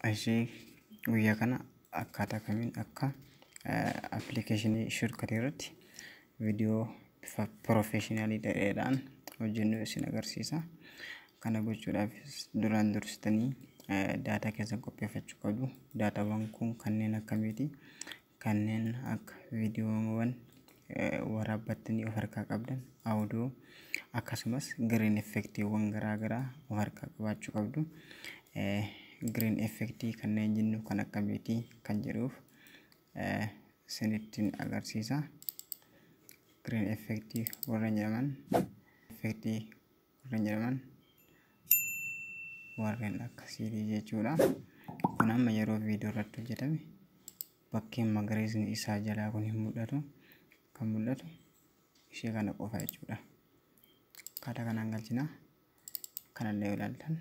Ashii guyyaa kana akkaataa kamiin akka appilikeeshinii shortkatii irratti viidiyoo bifa professionaalii ta'eedhaan hojjennu isin agarsiisa. Kana gochuudhaafis duraan dursitanii daataa keessan qopheeffachuu qabdu. Daataawwan kun kanneen akkamiiti? Kanneen akka viidiyoowwan waraabbattanii of harkaa qabdan, audio akkasumas green effectiiwwan garaagaraa of harkaa qabaachuu qabdu. Green effectii kanneen jennu kan akkamiiti kan jedhuuf isinittiin agarsiisa. Green effectii warra jedhaman warreen akkasii jechuudha. Kun amma yeroo viidiyoo irratti hojjetame bakkeen magariisni isaa jalaa kun hin mul'atu. Kan mul'atu ishee kana qofa jechuudha. Akkaataa kanaan galchina. Kanallee ilaaltan.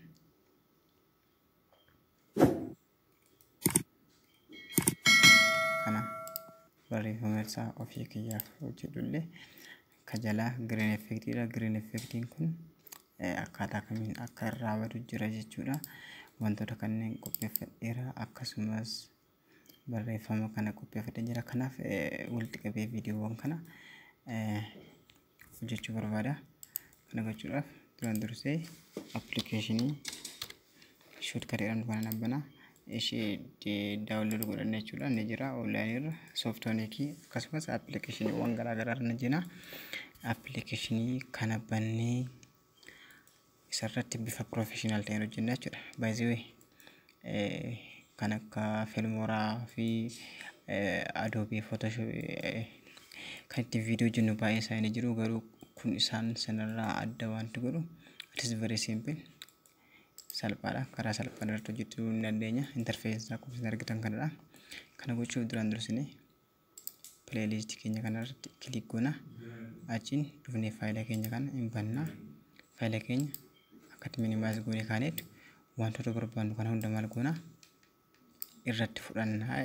Kana barreeffama isaa ofii kiyyaaf hojjedhullee ka jalaa green effectiidha. Green effectiin kun akkaataa kamiin akka irraa badu jira jechuudha. Wantoota kanneen qopheeffadheera akkasumas barreeffama kana qopheeffadhee jira. Kanaaf walitti qabee viidiyoowwan kana hojjechuu barbaada. Kana gochuudhaaf duraan dursee appilikeeshinii shortkatii jedhamtu kana nabbana. Ishee daawunlood godhanne jechuudha. Ni jira onlaayinii irra sooftooniikii akkasumas appilikeeshiniiwwan garaagaraa ni jira. Appilikeeshinii kana bannee isarratti bifa professionaal ta'een hojjenna jechuudha. By the way kan akka Filmora fi Adobe Photoshop kan itti viidiyoo jennu baay'ee isaanii jiru. Garuu kun isaan sanarraa adda waanti godhu it is very simple. Salphaadha. Karaa salphaan irratti hojjechuu ni dandeenya. Interfeesii isaa akkuma isin argitan kanadha. Kana gochuuf duraan dursinee pileeyiliistii keenya kanarratti kilik goona. Achiin dhufnee faayila keenya kana hin banna. Faayila keenya akkatti minimaayis goonee kaaneetu wantoota barbaannu kana hunda maal goona irratti fudhannaa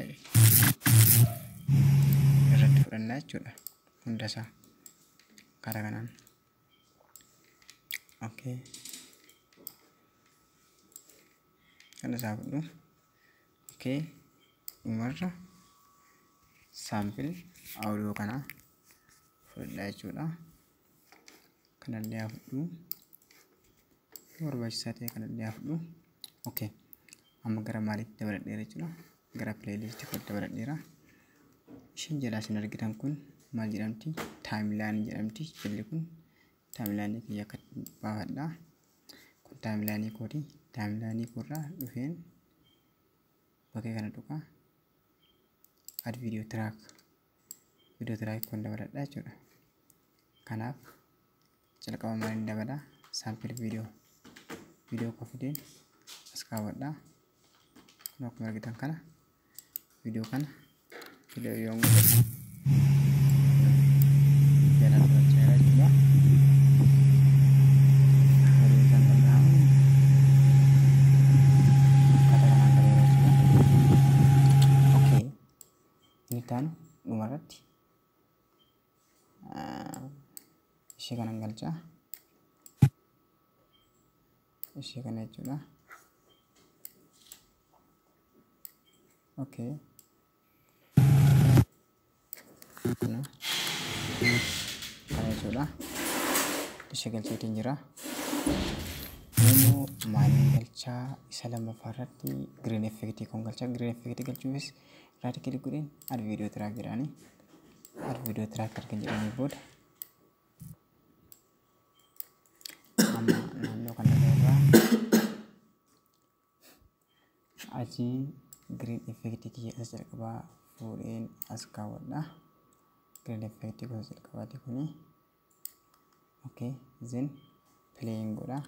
jechuudha. Hundasaa karaa kanaan. Okay. Kana isaa fudhu. Okay. Dhumarra saampil audio kana fudhadhaa jechuudha. Kanallee fudhu. Barbaachisaa ta'e kanallee fudhu. Okay. Amma gara maaliitti dabaladheera jechuudha. Gara pileeyiliistii koo dabaladheera. Isheen jalaa isin argitan kun maal jedhamti? Taayimlaayinii jedhamti. Jalli kun taayimlaayinii kiyya akka baafadhaa. Kun taayimlaayinii kooti. Taayimlaayinii koorraa dhufeen bakkee kana tuqaa. Add video track. Video track kun dabaladhaa jechuudha. Kanaaf jalqaba maaliin dabalaa? Saampil viidiyoo. Viidiyoo koo fideen as kaawwadhaa. Kun akkuma argitan kana viidiyoo kana viidiyoo yoo godhu jalaan barachaa jechuudha. Horiisan danda'amu akkaataa kanaan dabaluu jechuudha. Okay. Inni taanu dhumarratti ishee kanan galchaa. Ishee kana jechuudha. Okay. Kana jechuudha. Ishee galcheetiin jira. Yommuu maaliin galchaa isa lammaffaa irratti green effectii kun galchaa. Green effectii galchuufis irratti kilik godheen add video track jedhaanii. Add video track argan jedhanii booda amma naannoo kana irraa achii green effectii kiyya as jalqabaa fuudheen as kaawwadha. Green effectii gosa jalqabaati kuni. Okay, then playing godha.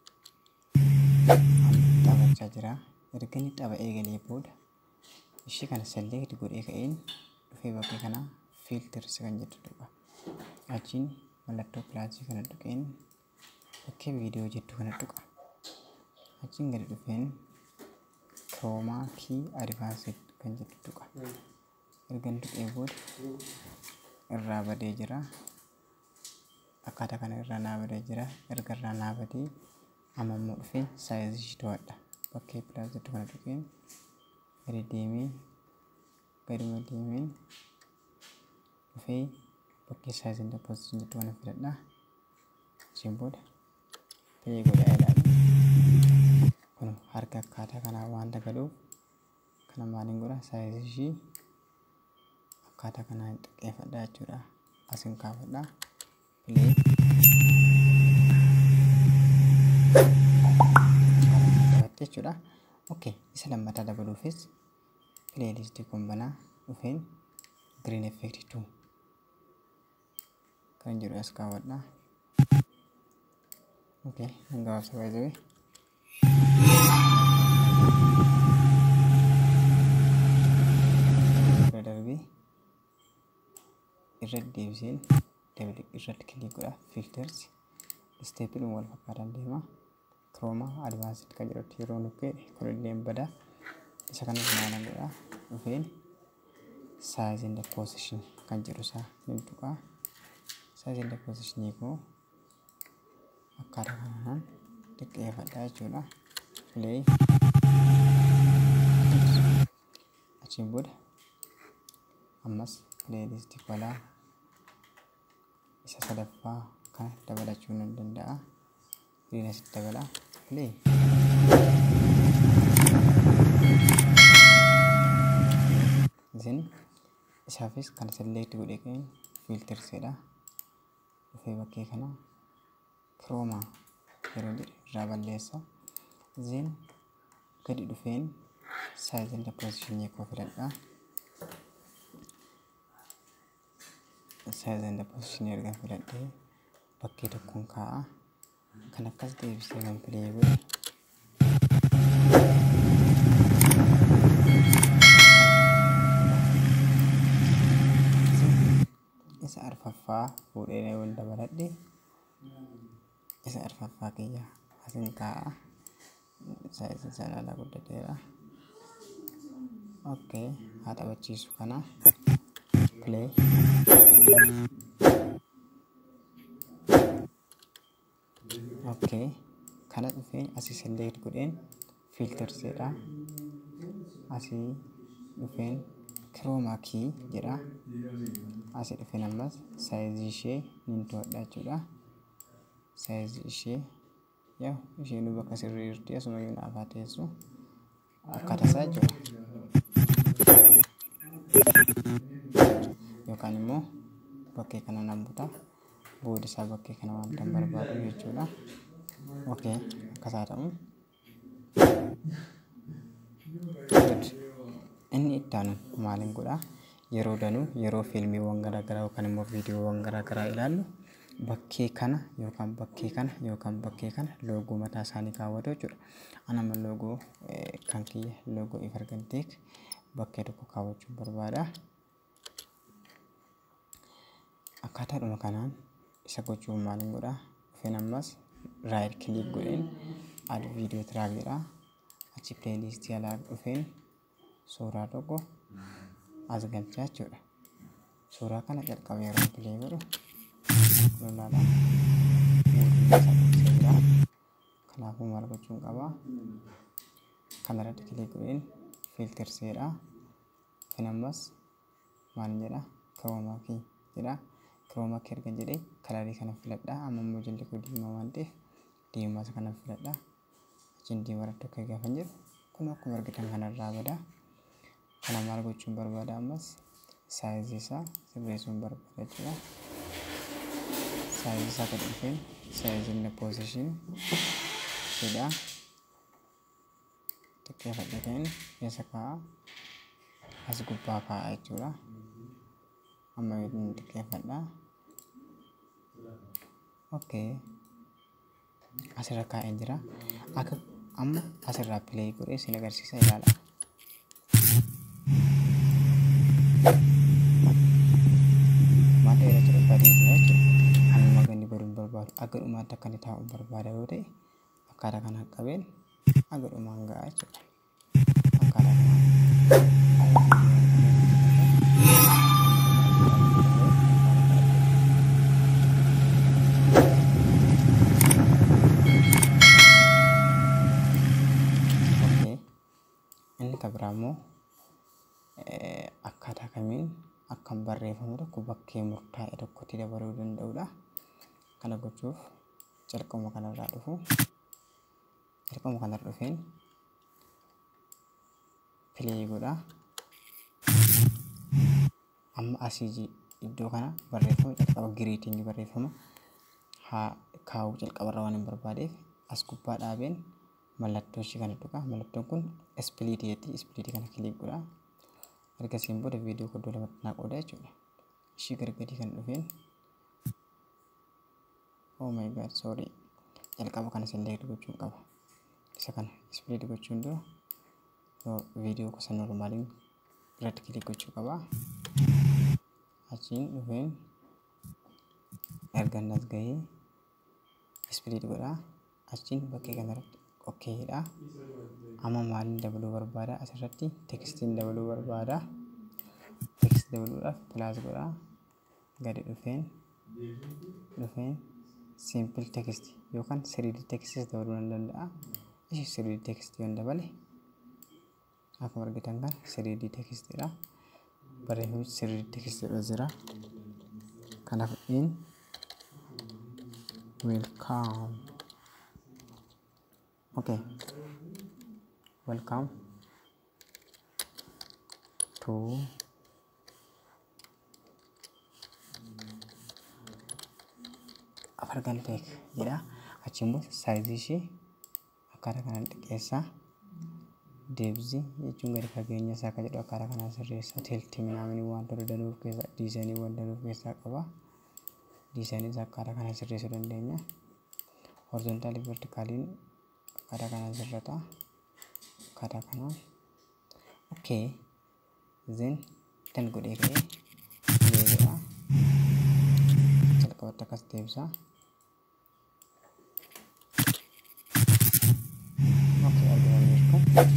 Taphachaa jira. Erga inni tapha eegalee booda ishee kana select godhee ka'een dhufee bakkee kana filters kan jedhu tuqa. Achiin mallattoo pilaasii kana tuqeen bakkee viidiyoo jettu kana tuqa. Achiin gadi dhufeen Chroma key advanced kan jedhu tuqa. Erga tuqee booda irraa badee jira. Akkaataa kana irraa naa badee jira. Erga irraa naa badee amma immoo dhufee saayizii ishee to'adha. bakkee plus jettu kana tuqeen gadi deemee gaduma deemeen dhufee bakkee size and position jettu kana filadha. Achiin booda play godhaa ilaalu. Kun harka akkaataa kanaa waan dagaluuf kana maaliin godha size ishii akkaataa kanaan xiqqeeffadha jechuudha. Asin kaafadha. Play jechuudha. Okay, isa lammataa dabaluufis playlist kun banaa dhufeen green effect 2 kan jiru as kaawwadha. Okay, gabaabsa baay'ee darbii irratti deebiseen irratti kilik godha. Filters stepin wal fakkaatan deema. Chroma advanced kan jedhu yeroo nukke kunillee bada isa kana maana godha. Dhufeen size and position kan jedhu isaa ni tuqa. Size and position ko akkaataa kanaan xiqqeeffadha jechuudha. Play achiin booda ammas playlist balaa isa sadaffaa kana dabalachuu nan danda'a. Green dabala play then isaafis kan select godhe keen filter sedha dhufee bakkee kana chroma yeroo jedhe irraa balleessa. Then gadi dhufeen size and position koo filadha. Size and position erga filadhee bakkee tokkoon kaa'a. Kan akkas deebisee kan play godhe isa arfaffaa fuudhee wal dabaladhe isa arfaffaa kiyya asin kaa'a. Size sana guddateera. Okay, haa taphachiisu kana play okay, kana dhufee asii select godheen filter sedha. Asii dhufeen chroma key jedha. Asii dhufeen ammas size ishee nin to'adha jechuudha. Size ishee yaa ishee nu bakka sirrii jirti asuma yoo naaf teessu akkaataa isaa jechuudha. Yookaan immoo bakkee kana nan buta booda isaa bakkee kana waan tan barbaadu jechuudha. Okay, akkasaa ta'u inni ittaanu maaliin godha yeroo danuu yeroo fiilmiiwwan garaagaraa yookaan immoo viidiyoowwan garaagaraa ilaallu bakkee kana yookaan bakkee kana loogoo mataa isaanii kaawwatu jechuudha. Anama loogoo kan kiyya loogoo if arganteek bakkee tokko kaawwachuu barbaada. Akkaataadhuma kanaan isa gochuu maaliin godha dhufeen ammas right click godheen add video track jedha. Achi playlist alaa dhufeen suuraa tokko as galchaa jechuudha. Suuraa kana jalqaba yeroo play godhu lolaadhaan mootummaa isaa jira. Kanaafuu maal gochuun qaba kanarratti click godheen filter sedha. Dhufeen ammas maal jedha chroma key jedha. Chroma key erga jedhee kalarii kana filadha. Amma immoo jalli koo diimaa waan ta'eef diimaa isa kana filadha. Achiin diimaa irratti akka gaafan jiru kun akkuma argitan kanarraa bada. Kana maal gochuun barbaada ammas size isaa sirreessuun barbaada jechuudha. Size isaa gadi dhufeen size and position jedha. Xiqqeeffadhe ta'een keessa kaa'a as gubbaa kaa'a jechuudha. Amma yoo xiqqeeffadha. Okay, asirra kaa'ee jira. Akka amma asirraa play godhee isin agarsiisa ilaala. Mata irra jira bareedina jechuudha. Amma ganni baruun barbaadu akka dhumaatti akka inni taa'u barbaada yoo ta'e akkaataa kana qabeen akka dhumaan ga'a jechuudha. Akkaataa kanaan kabramo akkaataa kamiin akkam barreeffamu tokko bakkee murtaa'e tokkotti dabaluu danda'udha. Kana gochuuf jalqabuma kanarraa dhufu jalqabuma kanarra dhufeen play godha. Amma asii iddoo kana barreeffama jalqaba greeting barreeffama haa kaa'u jalqabarra waan hin barbaadeef as gubbaa dhaabeen mallattoo ishii kana dhugaa. Mallattoon kun split kana kilik godha. Ergasiin booda viidiyoo koddoo lamatti naa qooda jechuudha. Ishii gargadii kan dhufeen oh my god sorry jalqaba kana select gochuun qaba. Isa kana split gochuun dura viidiyoo gosa normaaliin irratti kilik gochuu qaba. Achiin dhufeen ergan as gahee split godha. Achiin bakkee kanarratti okay dha. Amma maaliin dabaluu barbaada? Asirratti tekstiin dabaluu barbaada. Text dabaluudhaaf plus godha. Gadi dhufeen simple text yookaan 3D text dabaluu nan danda'a. Ishi 3D text yoon dabale akkuma argitan kan 3D text dha. Barreeffamni 3D text jira. Kanaaf welcome. Okay. Welcome to African Tech jedha. Achiin booda size ishee akkaataa kanaan xiqqeessa. Depth jechuun gadi fageenya isaa akka jedhu akkaataa kanaan sirreessa. Tilt minamini wantoota danuu of keessaa diizaayinii wanta danuu of keessaa qaba. Diizaayinii isaa akkaataa kanaan sirreessuu dandeenya. Horizontaali vertikaaliin akkaataa kanaan sirrata. Akkaataa kanaan okay. Then tan godhee ka'ee jedha. Jalqabatti akkas deebisa. Okay, argina jirtu.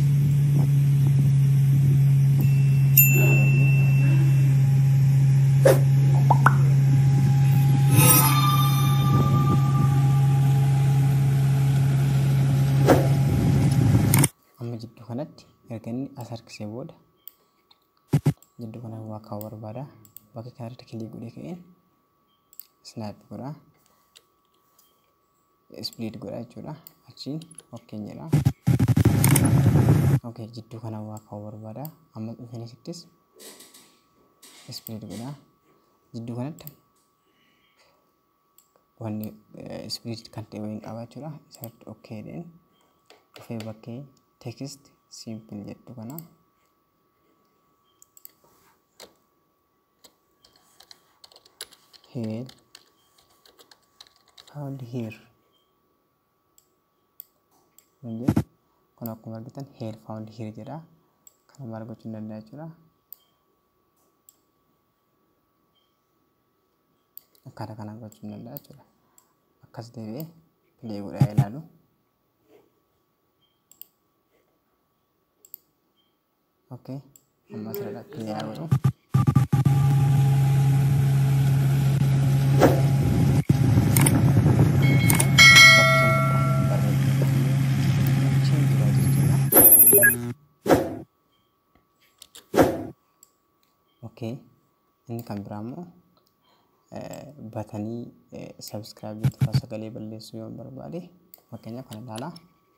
Amma jidduu kanatti erga inni as harkisee booda jidduu kana waa kaa'uu barbaada. Bakka kanarratti kilik godhee ka'een snap godha. Split godha jechuudha. Achiin okay jedha. Okay, jidduu kana waa kaa'uu barbaada. Amma dhufeen asittis split godha. Jidduu kanatti wanni split kan ta'e wayiin qaba jechuudha. Isarratti okay jedheen dhufee bakkee text simple jedhu kana here found here menjadi kon akkuma argitan here found here jedha. Kana maal gochuu danda'a jechuudha. Akkaataa kanaan gochuu danda'a jechuudha. Akkas deebi'ee play godhaa ilaalu. Okay, amma asirratti play godhu. Okay, ini kan biraammoo batanii subscribe jechuudha. Sagalee balleessuu yoo barbaade fakkeenyaaf kana ilaalaa.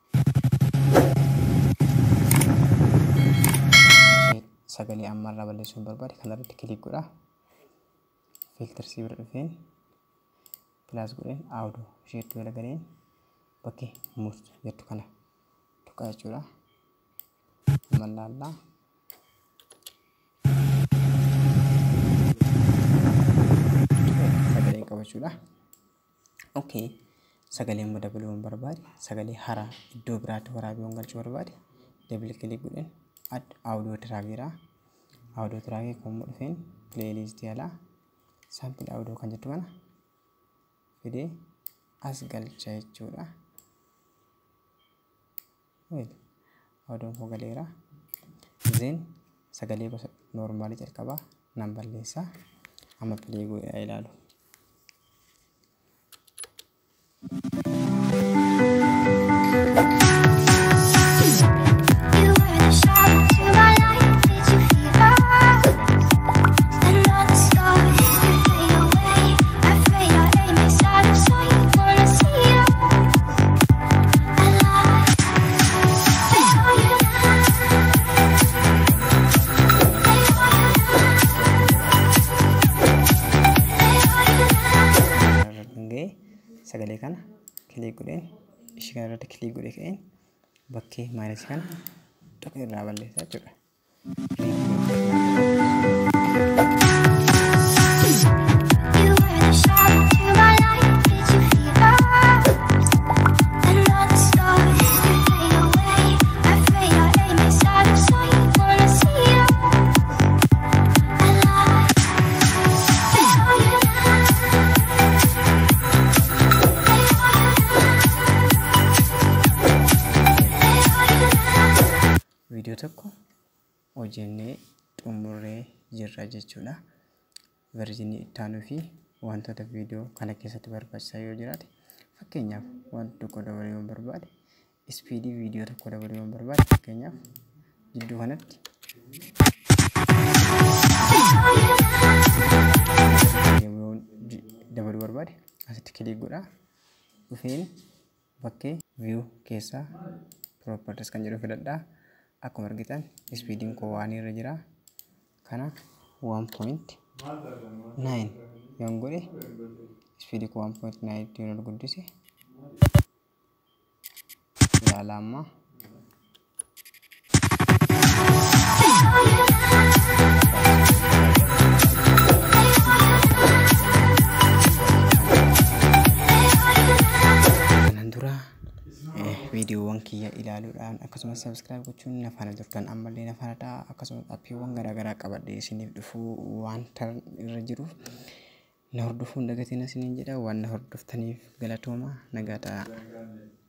Sagalee ammarraa balleessuu barbaade kanarratti kilik godha. Filter si bira dhufeen plus godheen audio isheetti wala galeen bakkee muus jettu kana tuqaa jechuudha. Mallallaa sagalee qabachuudha. Okay, sagalee immoo dabaluu barbaade sagalee haaraa iddoo biraatti waraabee galchuu barbaade double click godheen add audio track jedha. Audio track kun dhufeen playlist yala sample audio kan jettu kana fidee as galcha jechuudha. Audio kun galeera. Then sagalee gosa normaali jalqaba nan balleessa. Amma play godhaa ilaalu. You were the shadow. kilik godheen ishee kana irratti kilik godhee ka'een bakkee maayinas kan tokko irraa balleessaa jechuudha. Video tokko hojjennee xumurree jirra jechuudha. Versionii itti aanuu fi wantoota video kana keessatti barbaachisaa yoo jiraate fakkeenyaaf wanta tokko dabaluu yoo barbaade speedii video tokko dabaluu yoo barbaade fakkeenyaaf jidduu kanatti dabaluu barbaade asitti kilik godhaa dhufeen bakkee view keessaa properties kan jedhu filadhaa. Akkuma argitan speediin koo waan irra jira kana 1.9 yoon godhe speedii koo 1.9 yoon guddise ilaala amma videoowwan kiyya ilaaluudhaan akkasumas subscribe gochuun na faana turtan ammallee na faana ta'a akkasumas appiiwwan garaagaraa qabadhee isiniif dhufuu wanta irra jiruuf na hordofuun dagatiin isiniin jedha waan na hordoftaniif galatooma nagaa ta'a.